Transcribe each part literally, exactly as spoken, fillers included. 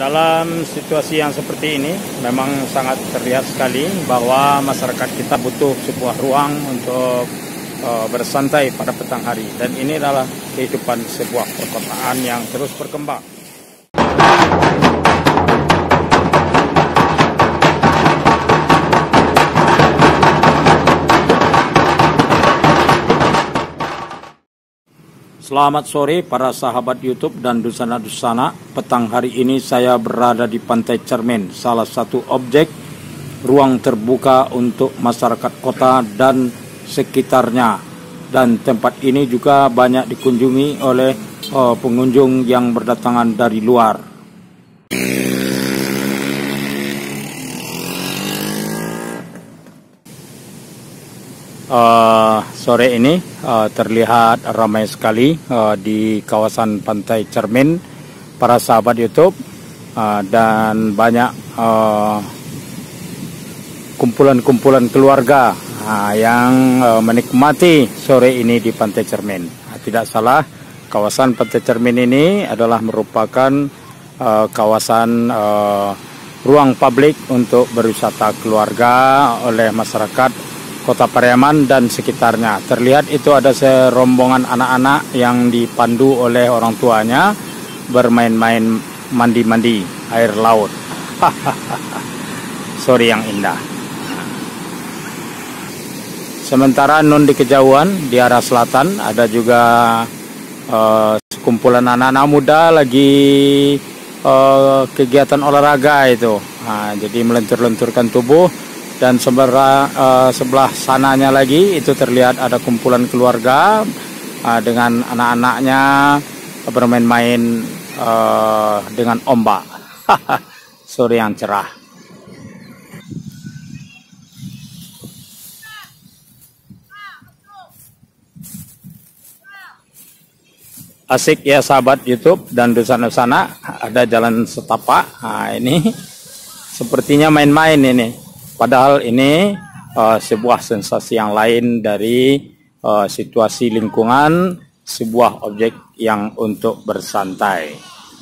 Dalam situasi yang seperti ini memang sangat terlihat sekali bahwa masyarakat kita butuh sebuah ruang untuk uh, bersantai pada petang hari, dan ini adalah kehidupan sebuah perkotaan yang terus berkembang. Selamat sore para sahabat YouTube dan dusana-dusana. Petang hari ini saya berada di Pantai Cermin, salah satu objek ruang terbuka untuk masyarakat kota dan sekitarnya. Dan tempat ini juga banyak dikunjungi oleh uh, pengunjung yang berdatangan dari luar. Uh, sore ini uh, terlihat ramai sekali uh, di kawasan Pantai Cermin para sahabat YouTube, uh, dan banyak kumpulan-kumpulan uh, keluarga uh, yang uh, menikmati sore ini di Pantai Cermin. Uh, tidak salah, kawasan Pantai Cermin ini adalah merupakan uh, kawasan uh, ruang publik untuk berwisata keluarga oleh masyarakat Kota Pariaman dan sekitarnya. Terlihat itu ada serombongan anak-anak yang dipandu oleh orang tuanya bermain-main mandi-mandi air laut. Sore yang indah. Sementara non di kejauhan di arah selatan ada juga uh, sekumpulan anak-anak muda lagi uh, kegiatan olahraga itu. Nah, jadi melentur-lenturkan tubuh. Dan sebelah, uh, sebelah sananya lagi itu terlihat ada kumpulan keluarga uh, dengan anak-anaknya bermain-main uh, dengan ombak. Sore yang cerah. Asik ya sahabat YouTube dan dusana-dusana, ada jalan setapak. Nah, ini sepertinya main-main ini. Padahal ini uh, sebuah sensasi yang lain dari uh, situasi lingkungan, sebuah objek yang untuk bersantai.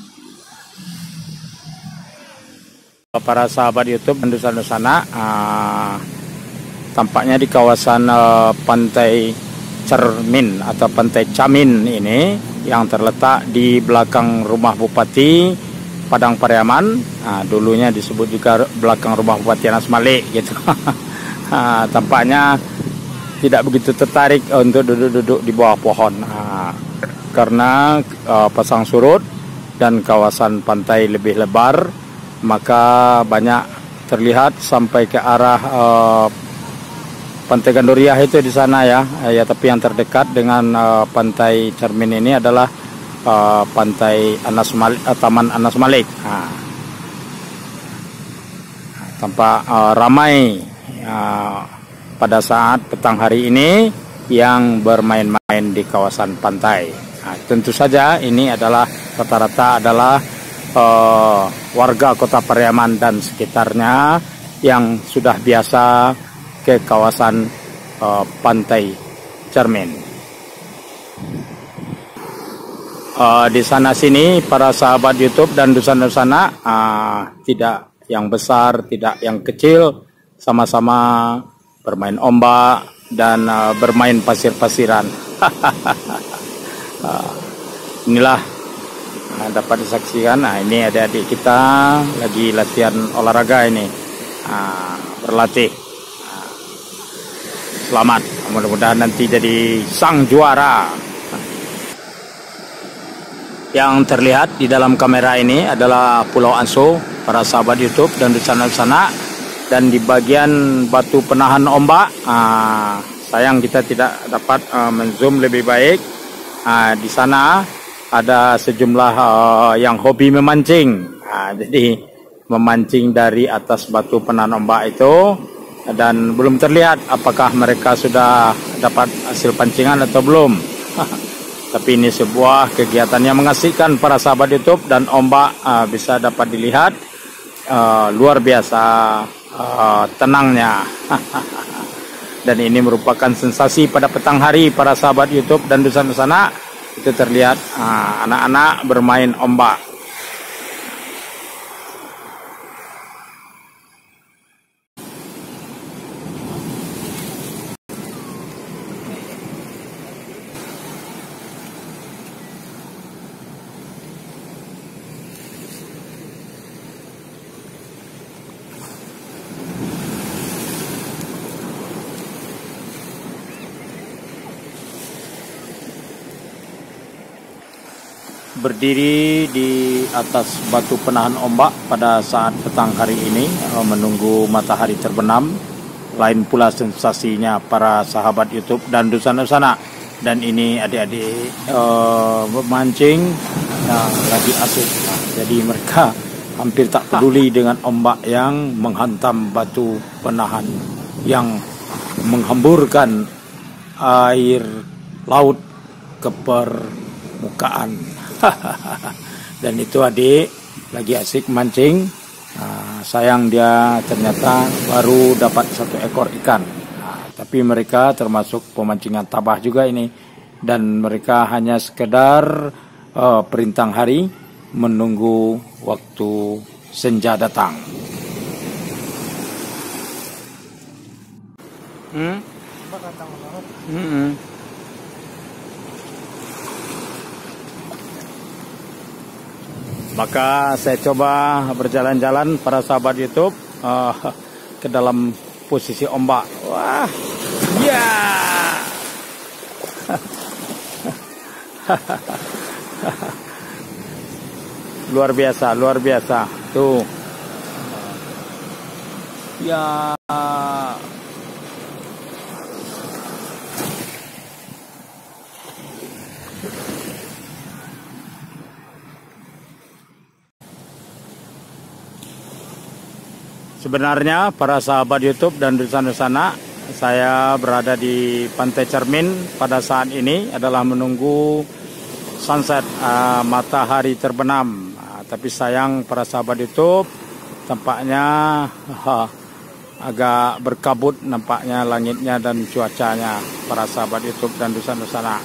Para sahabat YouTube dan dusana-dusana, uh, tampaknya di kawasan uh, Pantai Cermin atau Pantai Camin ini yang terletak di belakang rumah Bupati Padang Pariaman, nah, dulunya disebut juga belakang rumah Bupati Anas Malik gitu. Nah, tampaknya tidak begitu tertarik untuk duduk-duduk di bawah pohon, nah, karena uh, pasang surut dan kawasan pantai lebih lebar, maka banyak terlihat sampai ke arah uh, Pantai Gandoriah itu di sana ya. Ya, tapi yang terdekat dengan uh, Pantai Cermin ini adalah Uh, Pantai Anas Malik, uh, Taman Anas Malik. Nah, tampak uh, ramai uh, pada saat petang hari ini yang bermain-main di kawasan pantai. Nah, tentu saja ini adalah rata-rata adalah uh, warga Kota Pariaman dan sekitarnya yang sudah biasa ke kawasan uh, Pantai Cermin. Uh, di sana sini para sahabat YouTube dan dusana-dusana, uh, tidak yang besar, tidak yang kecil, sama-sama bermain ombak dan uh, bermain pasir-pasiran. uh, inilah uh, dapat disaksikan. Nah, ini adik-adik kita lagi latihan olahraga ini, uh, berlatih. Uh, selamat, mudah-mudahan nanti jadi sang juara. Yang terlihat di dalam kamera ini adalah Pulau Anso, para sahabat YouTube dan dusana-dusana, dan di bagian batu penahan ombak, uh, sayang kita tidak dapat uh, menzoom lebih baik. Uh, di sana ada sejumlah uh, yang hobi memancing, uh, jadi memancing dari atas batu penahan ombak itu, dan belum terlihat apakah mereka sudah dapat hasil pancingan atau belum. Tapi ini sebuah kegiatan yang mengasihkan para sahabat YouTube, dan ombak uh, bisa dapat dilihat uh, luar biasa uh, tenangnya. Dan ini merupakan sensasi pada petang hari para sahabat YouTube dan dusana-dusana. Itu terlihat anak-anak uh, bermain ombak. berdiri di atas batu penahan ombak pada saat petang hari ini menunggu matahari terbenam. Lain pula sensasinya para sahabat YouTube dan Dusana-Dusana. Dan ini adik-adik uh, memancing yang lagi asik. Nah, jadi mereka hampir tak peduli dengan ombak yang menghantam batu penahan yang menghamburkan air laut ke permukaan. Dan itu adik lagi asik mancing. Nah, sayang dia ternyata baru dapat satu ekor ikan. Nah, tapi mereka termasuk pemancingan tabah juga ini. Dan mereka hanya sekedar uh, perintang hari menunggu waktu senja datang. Hmm? Hmm. Maka saya coba berjalan-jalan para sahabat YouTube uh, ke dalam posisi ombak. Wah, ya. Luar biasa, luar biasa. Tuh. Ya. Sebenarnya para sahabat YouTube dan Dusana-Dusana, saya berada di Pantai Cermin pada saat ini adalah menunggu sunset, uh, matahari terbenam. Uh, tapi sayang para sahabat YouTube, tampaknya uh, agak berkabut nampaknya langitnya dan cuacanya para sahabat YouTube dan Dusana-Dusana.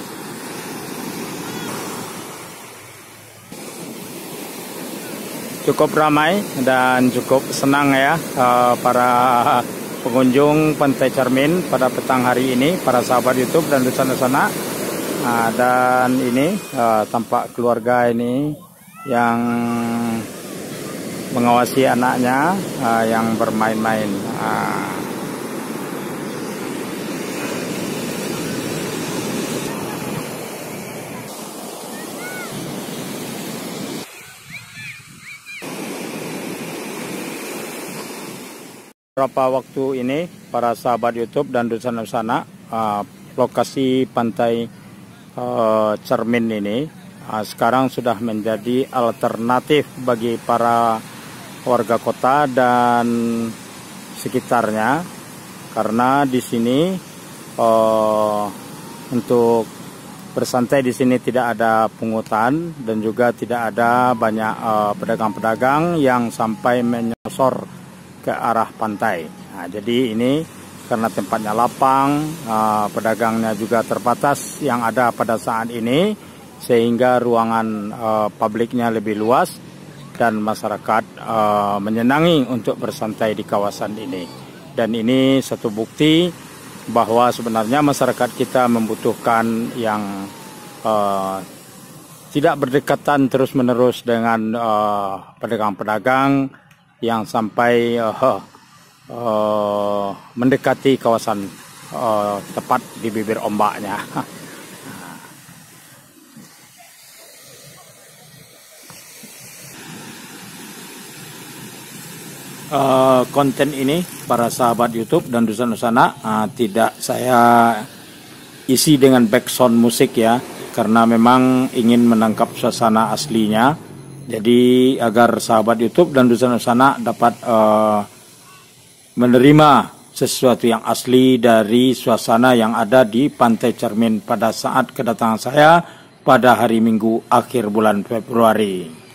Cukup ramai dan cukup senang ya uh, para pengunjung Pantai Cermin pada petang hari ini, para sahabat YouTube dan Dusana-Dusana. Nah, dan ini uh, tampak keluarga ini yang mengawasi anaknya uh, yang bermain-main. Uh, Beberapa waktu ini para sahabat YouTube dan Dusana-Dusana, uh, lokasi Pantai uh, Cermin ini uh, sekarang sudah menjadi alternatif bagi para warga kota dan sekitarnya, karena di sini uh, untuk bersantai di sini tidak ada pungutan dan juga tidak ada banyak pedagang-pedagang uh, yang sampai menyosor ke arah pantai. Nah, jadi ini karena tempatnya lapang, uh, pedagangnya juga terbatas yang ada pada saat ini, sehingga ruangan uh, publiknya lebih luas dan masyarakat uh, menyenangi untuk bersantai di kawasan ini. Dan ini satu bukti bahwa sebenarnya masyarakat kita membutuhkan yang uh, tidak berdekatan terus-menerus dengan pedagang-pedagang uh, yang sampai uh, uh, mendekati kawasan uh, tepat di bibir ombaknya. uh, konten ini para sahabat YouTube dan Dusana-Dusana uh, tidak saya isi dengan background musik ya, karena memang ingin menangkap suasana aslinya. Jadi agar sahabat YouTube dan Dusana-Dusana dapat uh, menerima sesuatu yang asli dari suasana yang ada di Pantai Cermin pada saat kedatangan saya pada hari Minggu akhir bulan Februari.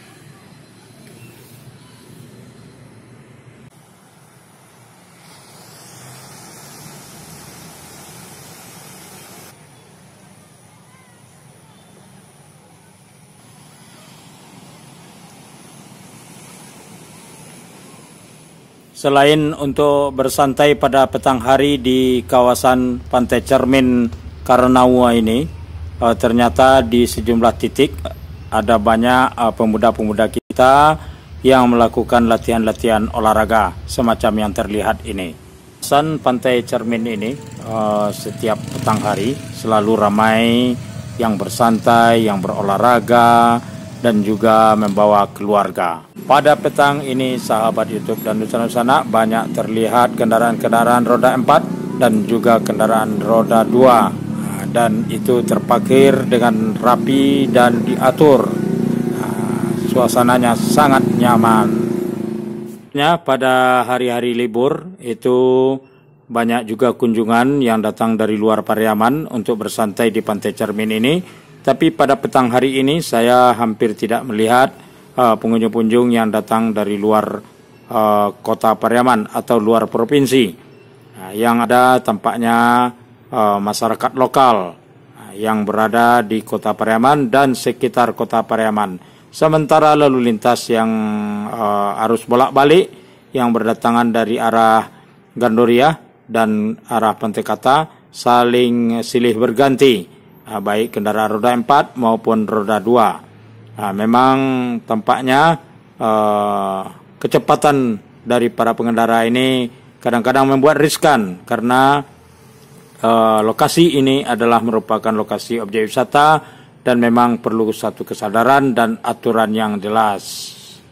Selain untuk bersantai pada petang hari di kawasan Pantai Cermin Karanawua ini, uh, ternyata di sejumlah titik ada banyak uh, pemuda-pemuda kita yang melakukan latihan-latihan olahraga semacam yang terlihat ini. Kawasan Pantai Cermin ini uh, setiap petang hari selalu ramai yang bersantai, yang berolahraga, dan juga membawa keluarga. Pada petang ini sahabat YouTube dan Nusana banyak terlihat kendaraan-kendaraan roda empat dan juga kendaraan roda dua, dan itu terparkir dengan rapi dan diatur. Suasananya sangat nyaman. Pada hari-hari libur itu banyak juga kunjungan yang datang dari luar Pariaman untuk bersantai di Pantai Cermin ini. Tapi pada petang hari ini saya hampir tidak melihat uh, pengunjung-pengunjung yang datang dari luar uh, kota Pariaman atau luar provinsi. Nah, yang ada tampaknya uh, masyarakat lokal uh, yang berada di kota Pariaman dan sekitar kota Pariaman. Sementara lalu lintas yang uh, arus bolak-balik yang berdatangan dari arah Gandoria dan arah Pantai Kata saling silih berganti, uh, baik kendaraan roda empat maupun roda dua. Uh, memang tampaknya uh, kecepatan dari para pengendara ini kadang-kadang membuat riskan karena uh, lokasi ini adalah merupakan lokasi objek wisata dan memang perlu satu kesadaran dan aturan yang jelas.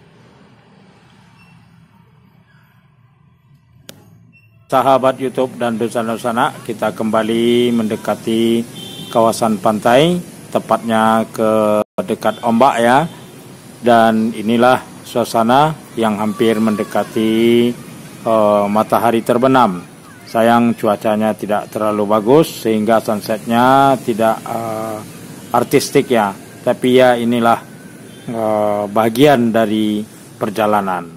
Sahabat YouTube dan Nusana, kita kembali mendekati kawasan pantai, tepatnya ke dekat ombak ya. Dan inilah suasana yang hampir mendekati uh, matahari terbenam. Sayang cuacanya tidak terlalu bagus sehingga sunsetnya tidak uh, artistik ya, tapi ya inilah uh, bagian dari perjalanan.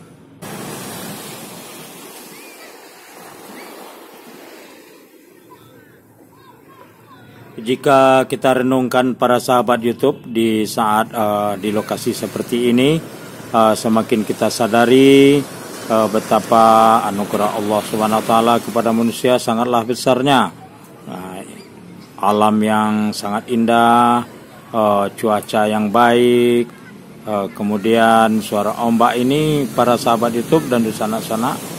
Jika kita renungkan para sahabat YouTube di saat uh, di lokasi seperti ini, uh, semakin kita sadari uh, betapa anugerah Allah Subhanahu wa taala kepada manusia sangatlah besarnya. Uh, alam yang sangat indah, uh, cuaca yang baik, uh, kemudian suara ombak ini para sahabat YouTube dan di sana-sana